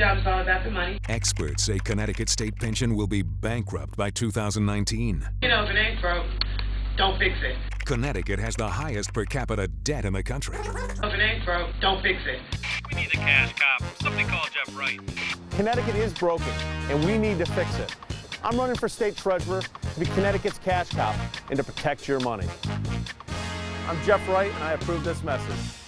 job is all about the money. Experts say Connecticut's state pension will be bankrupt by 2019. You know, if it ain't broke, don't fix it. Connecticut has the highest per capita debt in the country. If it ain't broke, don't fix it. We need a cash cop. Somebody call Jeff Wright. Connecticut is broken, and we need to fix it. I'm running for state treasurer to be Connecticut's cash cop and to protect your money. I'm Jeff Wright, and I approve this message.